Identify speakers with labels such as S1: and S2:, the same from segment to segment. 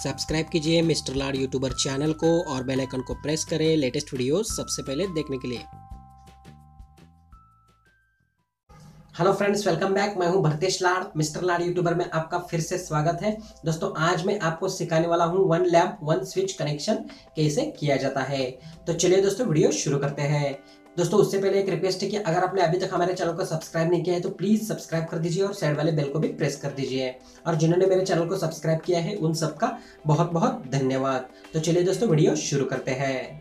S1: Subscribe कीजिए mister लाड YouTuber channel को और बेल आइकन को प्रेस करें लेटेस्ट वीडियोस सबसे पहले देखने के लिए। Hello friends, welcome back. मैं हूं भरतेश लाड, मिस्टर लाड यूट्यूबर में आपका फिर से स्वागत है। दोस्तों आज मैं आपको सिखाने वाला हूं one lamp one switch connection कैसे किया जाता है। तो चलिए दोस्तों वीडियो शुरू करते हैं। दोस्तों उससे पहले एक रिक्वेस्ट है कि अगर आपने अभी तक हमारे चैनल को सब्सक्राइब नहीं किया है तो प्लीज सब्सक्राइब कर दीजिए और साइड वाले बेल को भी प्रेस कर दीजिए। और जिन्होंने मेरे चैनल को सब्सक्राइब किया है उन सबका बहुत बहुत धन्यवाद। तो चलिए दोस्तों वीडियो शुरू करते हैं।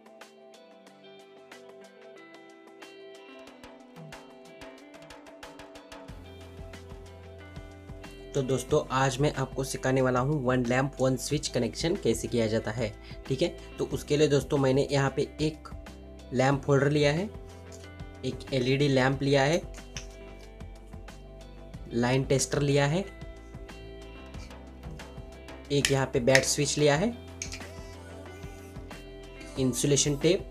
S1: तो दोस्तों आज मैं आपको सिखाने वाला हूँ one lamp one switch connection कैसे किया जाता है। ठीक है, तो उसके लिए दोस्तों मैंने यहाँ पे एक लैंप होल्डर लिया है, एक एलईडी लैंप लिया है, लाइन टेस्टर लिया है, एक यहाँ पे बैट स्विच लिया है, इंसुलेशन टेप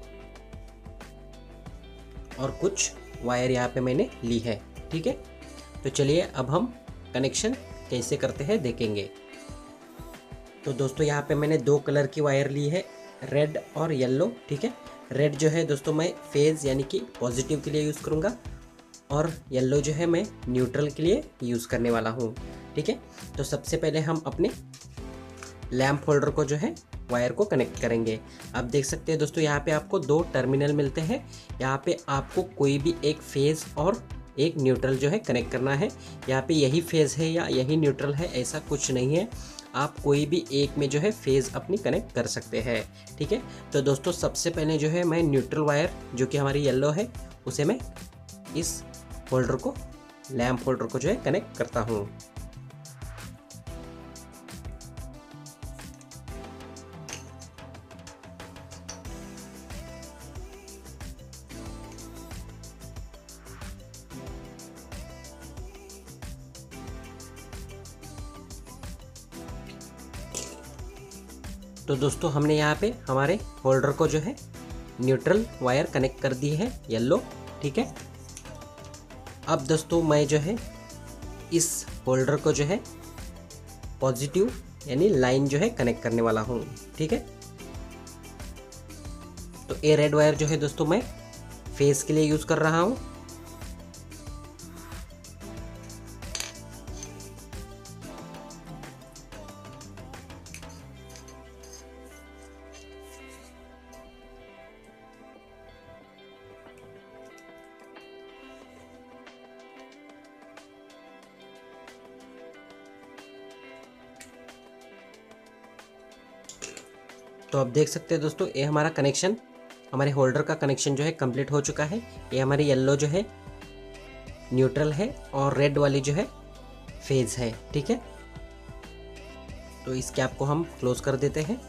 S1: और कुछ वायर यहाँ पे मैंने ली है। ठीक है, तो चलिए अब हम कनेक्शन कैसे करते हैं देखेंगे। तो दोस्तों यहाँ पे मैंने दो कलर की वायर ली है, रेड और येलो। ठीक है, रेड जो है दोस्तों मैं फेज यानी कि पॉजिटिव के लिए यूज़ करूँगा और येलो जो है मैं न्यूट्रल के लिए यूज़ करने वाला हूँ। ठीक है, तो सबसे पहले हम अपने लैंप होल्डर को जो है वायर को कनेक्ट करेंगे। आप देख सकते हैं दोस्तों यहाँ पे आपको दो टर्मिनल मिलते हैं। यहाँ पे आपको कोई भी एक फेज और एक न्यूट्रल जो है कनेक्ट करना है। यहाँ पे यही फेज है या यही न्यूट्रल है ऐसा कुछ नहीं है, आप कोई भी एक में जो है फेज अपनी कनेक्ट कर सकते हैं। ठीक है, तो दोस्तों सबसे पहले जो है मैं न्यूट्रल वायर जो कि हमारी येलो है उसे मैं इस होल्डर को लैंप होल्डर को जो है कनेक्ट करता हूँ। तो दोस्तों हमने यहाँ पे हमारे होल्डर को जो है न्यूट्रल वायर कनेक्ट कर दी है येलो। ठीक है, अब दोस्तों मैं जो है इस होल्डर को जो है पॉजिटिव यानी लाइन जो है कनेक्ट करने वाला हूँ। ठीक है, तो ये रेड वायर जो है दोस्तों मैं फेस के लिए यूज़ कर रहा हूँ। तो आप देख सकते हैं दोस्तों ये हमारा कनेक्शन, हमारे होल्डर का कनेक्शन जो है कंप्लीट हो चुका है। ये हमारी येलो जो है न्यूट्रल है और रेड वाली जो है फेज है। ठीक है, तो इस कैप को हम क्लोज कर देते हैं।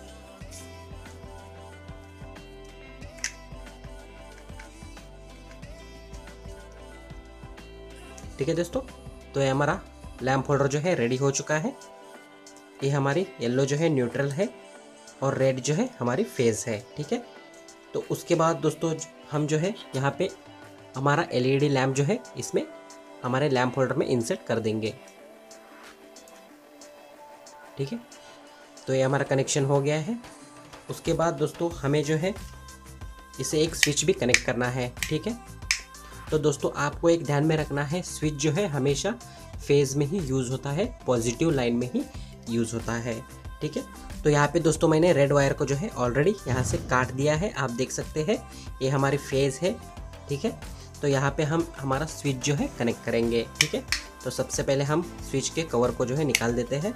S1: ठीक है दोस्तों, तो ये हमारा लैंप होल्डर जो है रेडी हो चुका है। ये हमारी येलो जो है न्यूट्रल है और रेड जो है हमारी फेज है। ठीक है, तो उसके बाद दोस्तों हम जो है यहाँ पे हमारा एलईडी लैंप जो है इसमें हमारे लैंप होल्डर में इंसर्ट कर देंगे। ठीक है, तो ये हमारा कनेक्शन हो गया है। उसके बाद दोस्तों हमें जो है इसे एक स्विच भी कनेक्ट करना है। ठीक है, तो दोस्तों आपको एक ध्यान में रखना है, स्विच जो है हमेशा फेज में ही यूज़ होता है, पॉजिटिव लाइन में ही यूज़ होता है। ठीक है, तो यहाँ पे दोस्तों मैंने रेड वायर को जो है ऑलरेडी यहाँ से काट दिया है। आप देख सकते हैं ये हमारी फेज है। ठीक है, तो यहाँ पे हम हमारा स्विच जो है कनेक्ट करेंगे। ठीक है, तो सबसे पहले हम स्विच के कवर को जो है निकाल देते हैं।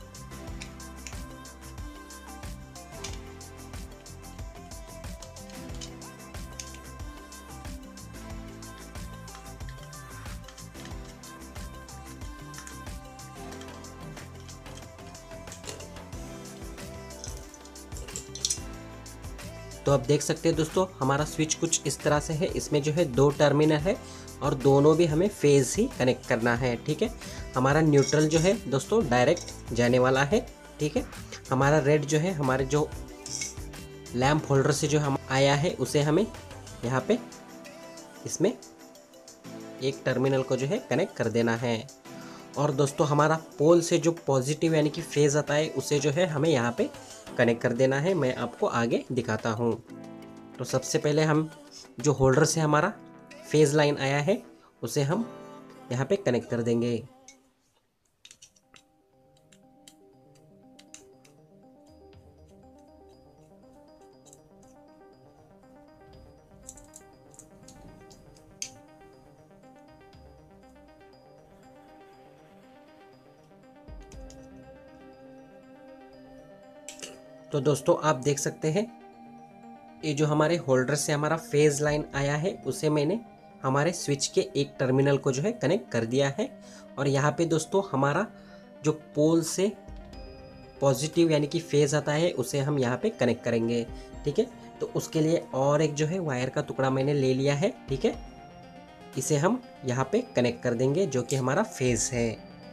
S1: तो आप देख सकते हैं दोस्तों हमारा स्विच कुछ इस तरह से है। इसमें जो है दो टर्मिनल है और दोनों भी हमें फेज ही कनेक्ट करना है। ठीक है, हमारा न्यूट्रल जो है दोस्तों डायरेक्ट जाने वाला है। ठीक है, हमारा रेड जो है हमारे जो लैंप होल्डर से जो हम आया है उसे हमें यहाँ पे इसमें एक टर्मिनल को जो है कनेक्ट कर देना है। और दोस्तों हमारा पोल से जो पॉजिटिव यानी कि फेज़ आता है उसे जो है हमें यहाँ पे कनेक्ट कर देना है। मैं आपको आगे दिखाता हूँ। तो सबसे पहले हम जो होल्डर से हमारा फेज़ लाइन आया है उसे हम यहाँ पे कनेक्ट कर देंगे। तो दोस्तों आप देख सकते हैं ये जो हमारे होल्डर से हमारा फेज़ लाइन आया है उसे मैंने हमारे स्विच के एक टर्मिनल को जो है कनेक्ट कर दिया है। और यहाँ पे दोस्तों हमारा जो पोल से पॉजिटिव यानी कि फेज़ आता है उसे हम यहाँ पे कनेक्ट करेंगे। ठीक है, तो उसके लिए और एक जो है वायर का टुकड़ा मैंने ले लिया है। ठीक है, इसे हम यहाँ पे कनेक्ट कर देंगे जो कि हमारा फेज़ है।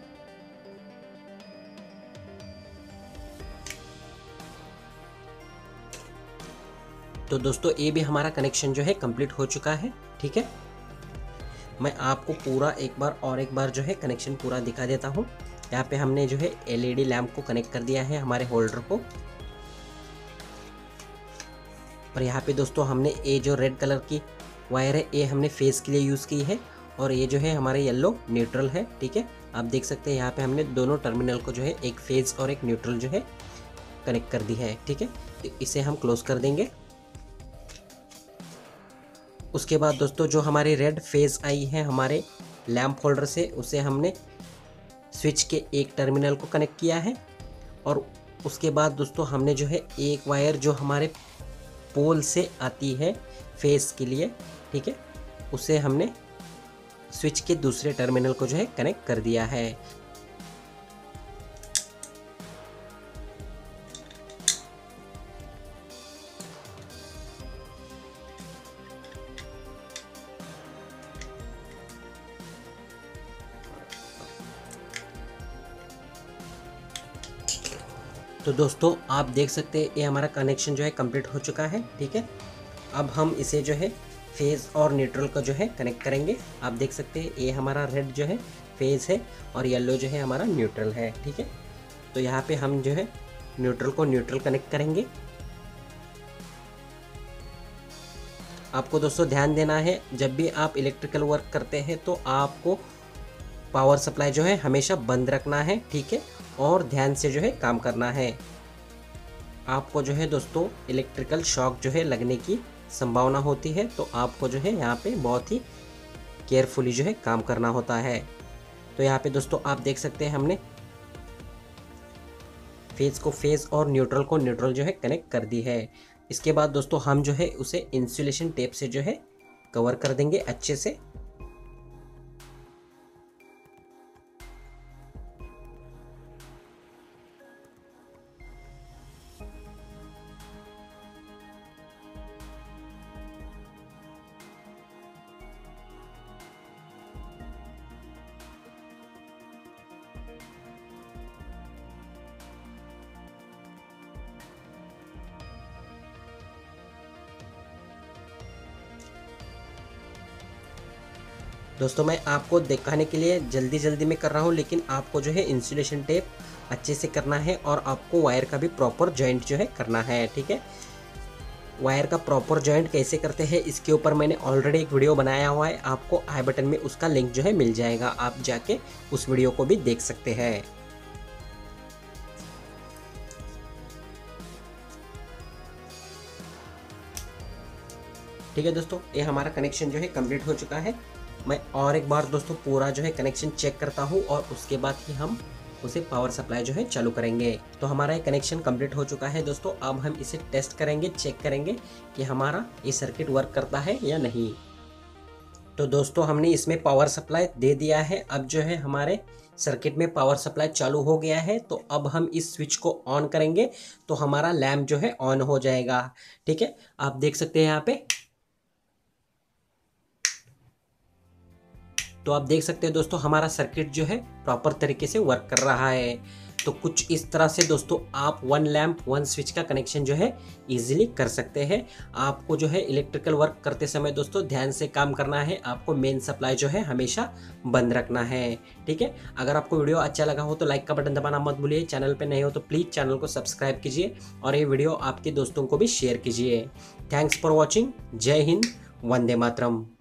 S1: तो दोस्तों ये भी हमारा कनेक्शन जो है कंप्लीट हो चुका है। ठीक है, मैं आपको पूरा एक बार जो है कनेक्शन पूरा दिखा देता हूँ। यहाँ पे हमने जो है एलईडी लैंप को कनेक्ट कर दिया है हमारे होल्डर को। और यहाँ पे दोस्तों हमने ये जो रेड कलर की वायर है ये हमने फेस के लिए यूज़ की है और ये जो है हमारे येलो न्यूट्रल है। ठीक है, आप देख सकते हैं यहाँ पे हमने दोनों टर्मिनल को जो है एक फेज और एक न्यूट्रल जो है कनेक्ट कर दी है। ठीक है, तो इसे हम क्लोज कर देंगे। उसके बाद दोस्तों जो हमारी रेड फेज आई है हमारे लैंप होल्डर से उसे हमने स्विच के एक टर्मिनल को कनेक्ट किया है। और उसके बाद दोस्तों हमने जो है एक वायर जो हमारे पोल से आती है फेस के लिए, ठीक है, उसे हमने स्विच के दूसरे टर्मिनल को जो है कनेक्ट कर दिया है। तो दोस्तों आप देख सकते हैं ये हमारा कनेक्शन जो है कंप्लीट हो चुका है। ठीक है, अब हम इसे जो है फेज़ और न्यूट्रल को जो है कनेक्ट करेंगे। आप देख सकते हैं ये हमारा रेड जो है फेज़ है और येलो जो है हमारा न्यूट्रल है। ठीक है, तो यहाँ पे हम जो है न्यूट्रल को न्यूट्रल कनेक्ट करेंगे। आपको दोस्तों ध्यान देना है जब भी आप इलेक्ट्रिकल वर्क करते हैं तो आपको पावर सप्लाई जो है हमेशा बंद रखना है। ठीक है, और ध्यान से जो है काम करना है। आपको जो है दोस्तों इलेक्ट्रिकल शॉक जो है लगने की संभावना होती है, तो आपको जो है यहाँ पे बहुत ही केयरफुली जो है काम करना होता है। तो यहाँ पे दोस्तों आप देख सकते हैं हमने फेज़ को फेज़ और न्यूट्रल को न्यूट्रल जो है कनेक्ट कर दी है। इसके बाद दोस्तों हम जो है उसे इंसुलेशन टेप से जो है कवर कर देंगे अच्छे से। दोस्तों मैं आपको दिखाने के लिए जल्दी जल्दी में कर रहा हूँ, लेकिन आपको जो है इंसुलेशन टेप अच्छे से करना है और आपको वायर का भी प्रॉपर जॉइंट जो है करना है। ठीक है, वायर का प्रॉपर जॉइंट कैसे करते हैं इसके ऊपर मैंने ऑलरेडी एक वीडियो बनाया हुआ है, आपको आई बटन में उसका लिंक जो है मिल जाएगा, आप जाके उस वीडियो को भी देख सकते हैं। ठीक है दोस्तों, ये हमारा कनेक्शन जो है कंप्लीट हो चुका है। मैं और एक बार दोस्तों पूरा जो है कनेक्शन चेक करता हूँ और उसके बाद ही हम उसे पावर सप्लाई जो है चालू करेंगे। तो हमारा ये कनेक्शन कंप्लीट हो चुका है दोस्तों। अब हम इसे टेस्ट करेंगे, चेक करेंगे कि हमारा ये सर्किट वर्क करता है या नहीं। तो दोस्तों हमने इसमें पावर सप्लाई दे दिया है। अब जो है हमारे सर्किट में पावर सप्लाई चालू हो गया है। तो अब हम इस स्विच को ऑन करेंगे तो हमारा लैंप जो है ऑन हो जाएगा। ठीक है, आप देख सकते हैं यहाँ पे। तो आप देख सकते हैं दोस्तों हमारा सर्किट जो है प्रॉपर तरीके से वर्क कर रहा है। तो कुछ इस तरह से दोस्तों आप वन लैंप वन स्विच का कनेक्शन जो है इजीली कर सकते हैं। आपको जो है इलेक्ट्रिकल वर्क करते समय दोस्तों ध्यान से काम करना है, आपको मेन सप्लाई जो है हमेशा बंद रखना है। ठीक है, अगर आपको वीडियो अच्छा लगा हो तो लाइक का बटन दबाना मत भूलिए, चैनल पे नए हो तो प्लीज़ चैनल को सब्सक्राइब कीजिए और ये वीडियो आपके दोस्तों को भी शेयर कीजिए। Thanks for watching. जय हिंद, वंदे मातरम।